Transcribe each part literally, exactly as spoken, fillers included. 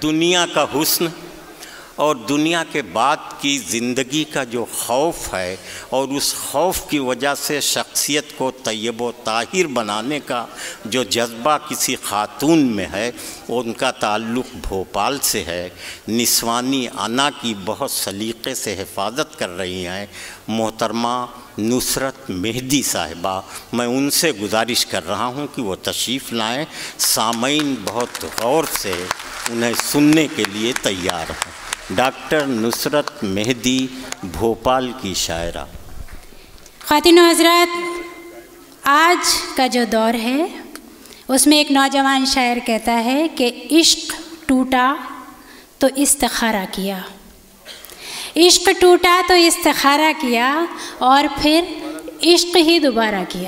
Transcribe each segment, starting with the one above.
دنیا کا حسن اور دنیا کے بعد کی زندگی کا جو خوف ہے اور اس خوف کی وجہ سے شخصیت کو طیب و طاہر بنانے کا جو جذبہ کسی خاتون میں ہے، ان کا تعلق بھوپال سے ہے۔ نسوانی انا کی بہت سلیقے سے حفاظت کر رہی ہیں محترمہ نصرت مہدی صاحبہ۔ میں ان سے گزارش کر رہا ہوں کہ وہ تشریف لائیں، سامعین بہت غور سے انہیں سننے کے لیے تیار ہیں۔ ڈاکٹر نصرت مہدی، بھوپال کی شاعرہ۔ خواتین و حضرات، آج کا جو دور ہے اس میں ایک نوجوان شاعر کہتا ہے کہ عشق ٹوٹا تو استخارہ کیا، عشق ٹوٹا تو استخارہ کیا اور پھر عشق ہی دوبارہ کیا۔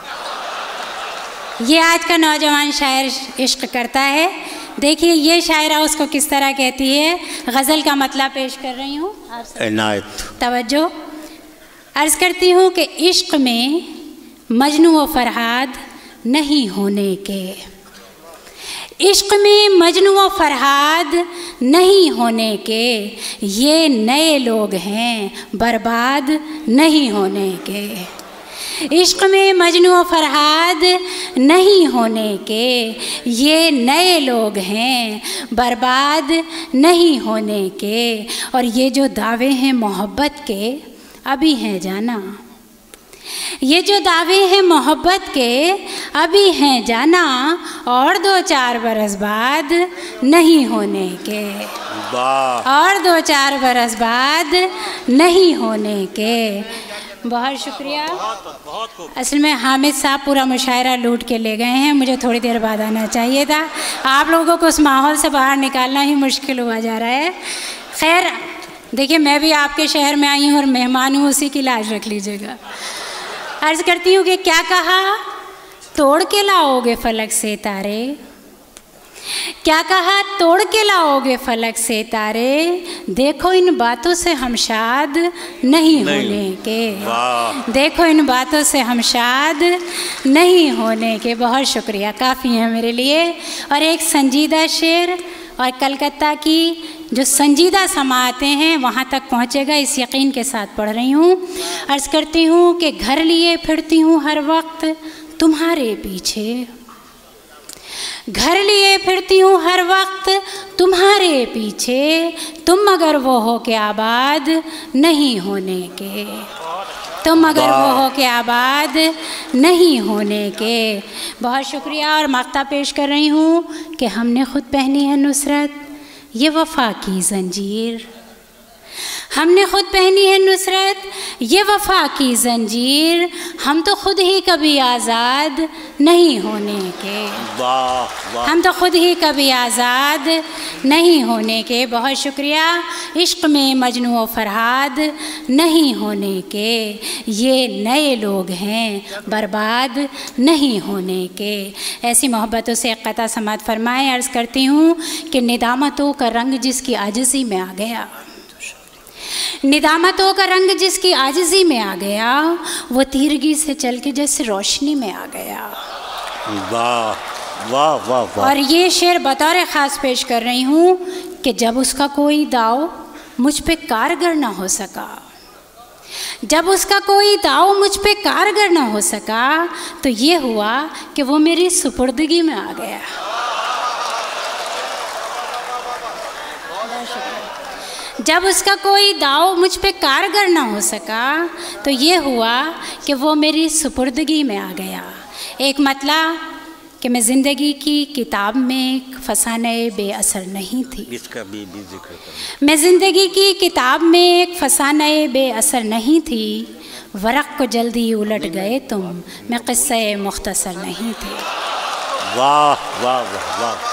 یہ آج کا نوجوان شاعر عشق کرتا ہے۔ دیکھیے یہ شاعرہ اس کو کس طرح کہتی ہے۔ غزل کا مطلب پیش کر رہی ہوں، عنایت توجہ۔ عرض کرتی ہوں کہ عشق میں مجنوں و فرہاد نہیں ہونے کے، عشق میں مجنوں و فرہاد نہیں ہونے کے، یہ نئے لوگ ہیں برباد نہیں ہونے کے۔ عشق میں مجنوں و فرہاد نہیں ہونے کے، یہ نئے لوگ ہیں برباد نہیں ہونے کے۔ اور یہ جو دعوے ہیں محبت کے ابھی ہیں جانا، یہ جو دعوے ہیں محبت کے ابھی ہیں جانا، اور دو چار برس بعد نہیں ہونے کے، اور دو چار برس بعد نہیں ہونے کے۔ بہت شکریہ۔ اصل میں حامد صاحب پورا مشاعرہ لوٹ کے لے گئے ہیں، مجھے تھوڑی دیر بعد آنا چاہیے تھا۔ آپ لوگوں کو اس ماحول سے باہر نکالنا ہی مشکل ہوا جا رہا ہے۔ خیر دیکھیے، میں بھی آپ کے شہر میں آئی ہوں اور مہمان ہوں، اسی کی لاج رکھ لیجیے گا۔ عرض کرتی ہوں کہ کیا کہا، توڑ کے لاؤ گے فلک سے تارے، کیا کہا توڑ کے لاؤ گے فلک سے تارے، دیکھو ان باتوں سے ہم شاد نہیں ہونے کے، دیکھو ان باتوں سے ہم شاد نہیں ہونے کے۔ بہت شکریہ، کافی ہے میرے لیے۔ اور ایک سنجیدہ شعر، اور کلکتہ کی جو سنجیدہ سماعتیں ہیں وہاں تک پہنچے گا، اس یقین کے ساتھ پڑھ رہی ہوں۔ عرض کرتی ہوں کہ گھر لیے پھرتی ہوں ہر وقت تمہارے پیچھے، گھر لیے پھرتی ہوں ہر وقت تمہارے پیچھے، تم مگر وہ ہو کہ آباد نہیں ہونے کے، تم مگر وہ ہو کہ آباد نہیں ہونے کے۔ بہت شکریہ۔ اور مقطع پیش کر رہی ہوں کہ ہم نے خود پہنی ہے نصرت یہ وفا کی زنجیر، ہم نے خود پہنی ہے نصرت یہ وفا کی زنجیر، ہم تو خود ہی کبھی آزاد نہیں ہونے کے، ہم تو خود ہی کبھی آزاد نہیں ہونے کے۔ بہت شکریہ۔ عشق میں مجنوں و فرہاد نہیں ہونے کے، یہ نئے لوگ ہیں برباد نہیں ہونے کے۔ ایسی محبتوں سے ایک قطعہ سماعت فرمائیں۔ عرض کرتی ہوں کہ ندامتوں کا رنگ جس کی عاجزی میں آ گیا، ندامتوں کا رنگ جس کی عاجزی میں آ گیا، وہ تیرگی سے چل کے جیسے روشنی میں آ گیا۔ واہ واہ واہ واہ۔ اور یہ شعر بطور خاص پیش کر رہی ہوں کہ جب اس کا کوئی داؤ مجھ پہ کارگر نہ ہو سکا، جب اس کا کوئی داؤ مجھ پہ کارگر نہ ہو سکا، تو یہ ہوا کہ وہ میری سپردگی میں آ گیا۔ جب اس کا کوئی داؤ مجھ پہ کارگر نہ ہو سکا تو یہ ہوا کہ وہ میری سپردگی میں آ گیا۔ ایک مطلب کہ میں زندگی کی کتاب میں ایک فسانہ بے اثر نہیں تھی، اس کا بھی بھی ذکر کریں۔ میں زندگی کی کتاب میں ایک فسانہ بے اثر نہیں تھی، ورق کو جلدی الٹ گئے تم، میں قصہ مختصر نہیں تھی۔ واہ واہ واہ واہ۔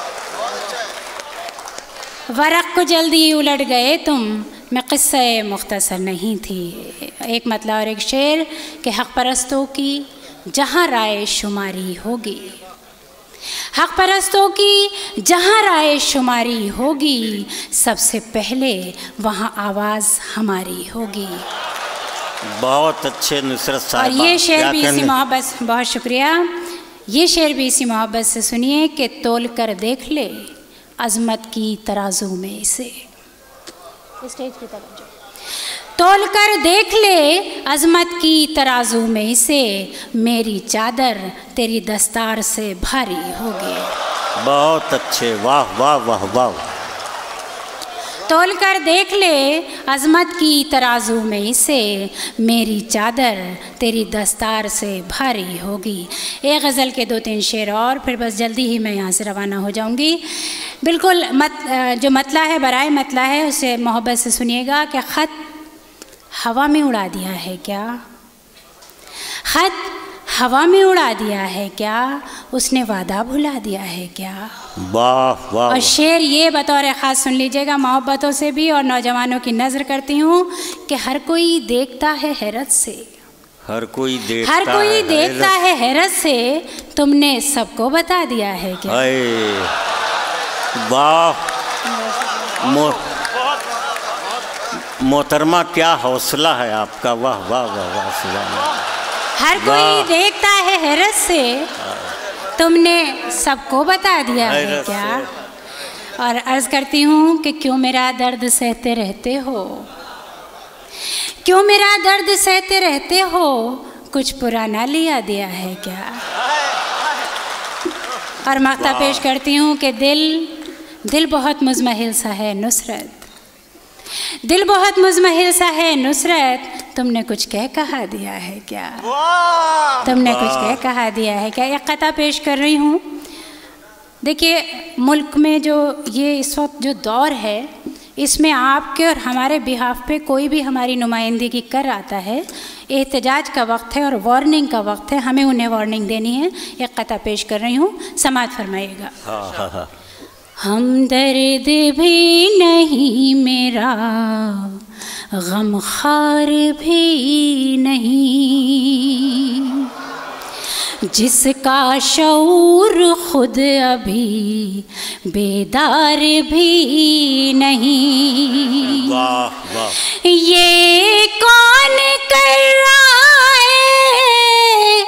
ورق کو جلدی الٹ گئے تم، میں قصہ مختصر نہیں تھی۔ ایک مطلب اور ایک شعر کہ حق پرستوں کی جہاں رائے شماری ہوگی، حق پرستوں کی جہاں رائے شماری ہوگی، سب سے پہلے وہاں آواز ہماری ہوگی۔ بہت اچھے نصرت صاحبہ۔ اور یہ شعر بھی اسی محبت سے، بہت شکریہ، یہ شعر بھی اسی محبت سے سنیے کہ تول کر دیکھ لے عظمت کی ترازو میں اسے. اسٹیج کی توجہ. تول کر دیکھ لے عظمت کی ترازو میں اسے، میری چادر تیری دستار سے بھاری ہوگی. بہت اچھے، واہ واہ واہ واہ. تول کر دیکھ لے عظمت کی ترازو میں اسے، میری چادر تیری دستار سے بھاری ہوگی. ایک غزل کے دو تین شعر اور پھر بس جلدی ہی میں یہاں سے روانہ ہو جاؤں گی. بالکل مت جو مطلع ہے، برائے مطلع ہے، اسے محبت سے سنیے گا کہ خط ہوا میں اڑا دیا ہے کیا، خط ہوا میں اڑا دیا ہے کیا، اس نے وعدہ بھلا دیا ہے کیا. واہ واہ. اور شعر یہ بطور خاص سن لیجئے گا محبتوں سے بھی اور نوجوانوں کی نظر کرتی ہوں کہ ہر کوئی دیکھتا ہے حیرت سے، ہر کوئی دیکھتا ہر کوئی دیکھتا ہے حیرت سے، تم نے سب کو بتا دیا ہے کیا. واہ محترمہ، کیا حوصلہ ہے آپ کا. واہ واہ واہ واہ. ہر کوئی دیکھتا ہے حیرت سے، تم نے سب کو بتا دیا ہے کیا. اور عرض کرتی ہوں کہ کیوں میرا درد سہتے رہتے ہو، کیوں میرا درد سہتے رہتے ہو، کچھ پرانا لیا دیا ہے کیا. اور مقطع پیش کرتی ہوں کہ دل دل بہت مزمحل سا ہے نصرت، دل بہت مزمحل سا ہے نصرت، تم نے کچھ کہہ کہا دیا ہے کیا، تم نے کچھ کہہ کہا دیا ہے کیا. ایک قطعہ پیش کر رہی ہوں. دیکھیے ملک میں جو یہ اس وقت جو دور ہے، اس میں آپ کے اور ہمارے بہاف پہ کوئی بھی ہماری نمائندگی کر آتا ہے، احتجاج کا وقت ہے اور وارننگ کا وقت ہے، ہمیں انہیں وارننگ دینی ہے. ایک قطعہ پیش کر رہی ہوں، سماعت فرمائیے گا. ہمدرد بھی نہیں میرا، غم خار بھی نہیں، جس کا شعور خود ابھی بیدار بھی نہیں. واہ واہ. یہ کون کر رہا ہے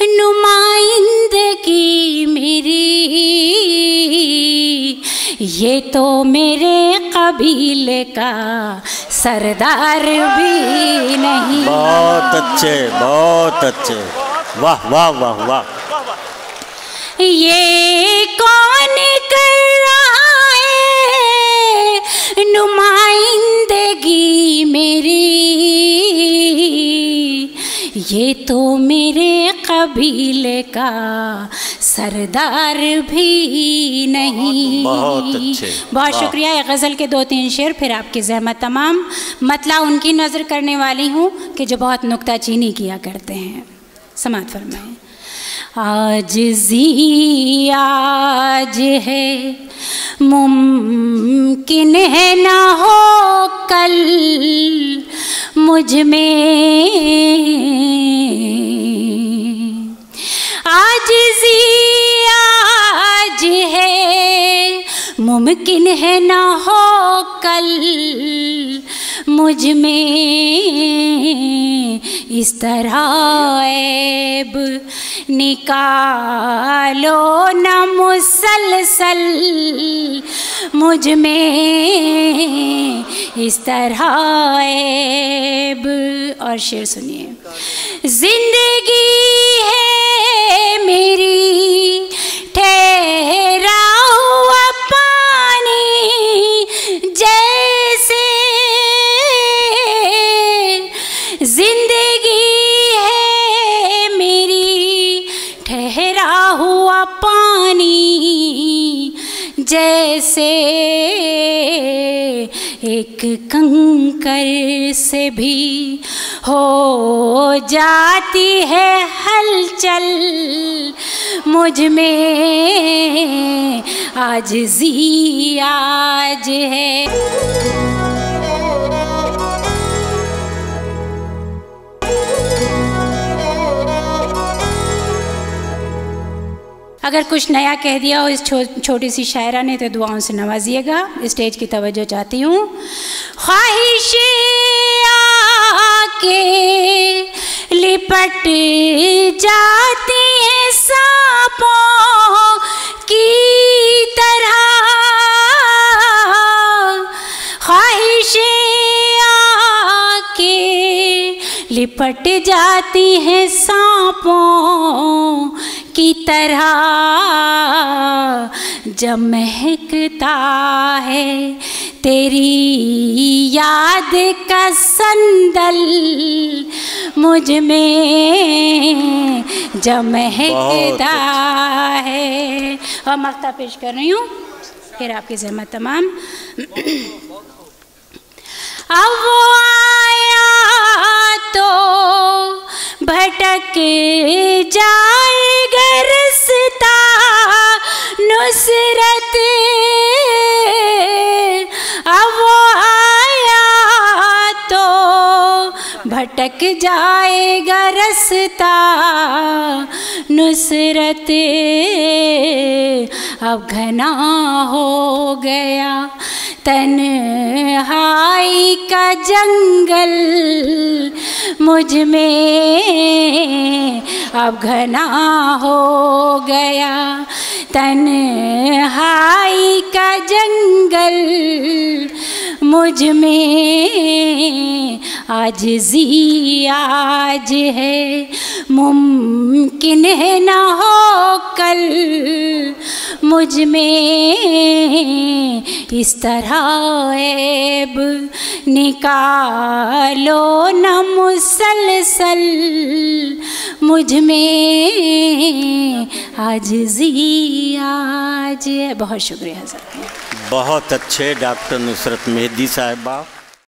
نمائندگی میری، یہ تو میرے قبیلے کا سردار بھی نہیں. بہت اچھے، بہت اچھے. واہ واہ واہ واہ. یہ کون کر رہا ہے نمائندگی میری، یہ تو میرے قبیلے کا سردار بھی نہیں. بہت اچھے. بہت شکریہ. ایک غزل کے دو تین شعر پھر آپ کی زحمت تمام. مطلع ان کی نظر کرنے والی ہوں کہ جو بہت نکتہ چینی کیا کرتے ہیں. سماعت فرمائیں. عاجزی آج ہے ممکن ہے نہ ہو کل مجھ میں، عاجزی آج ہے ممکن ہے نہ ہو کل مجھ میں، اس طرح عیب نکالو نہ مسلسل مجھ میں، اس طرح عیب. اور شعر سنیے. زندگی ہے میری ٹھہرا ہوا پانی، جیسے زندگی ہے میری ٹھہرا ہوا پانی، جیسے ایک کنکر سے بھی ہو جاتی ہے ہلچل مجھ میں، عاجزی آج ہے. اگر کچھ نیا کہہ دیا ہو اس چھوٹی سی شاعرہ نے تو دعاؤں سے نوازیے گا. اسٹیج کی توجہ چاہتی ہوں. خواہش آ کے لپٹ جاتی ہے سانپوں کی طرح، लिपट जाती हैं सांपों की तरह जब महकता है तेरी याद का संदल मुझ में जब महकता है। और मक्ता पेश कर रही हूँ, फिर आपकी ज़हमत तमाम। अब वो आया तो भटक जाएगा रास्ता नुसरत, अब वो आया तो भटक जाएगा रास्ता नुसरत। अब घना हो गया तन्हाई का जंगल मुझ में, अब घना हो गया तन्हाई का जंगल मुझ में। आजिज़ी आज है मुमकिन है ना हो कल मुझ में, इस तरह ऐब निकालो न मुसलसल मुझ में। आजिज़ी आज है। बहुत शुक्रिया हज़रत। बहुत अच्छे डॉक्टर नुसरत मेहदी साहिबा।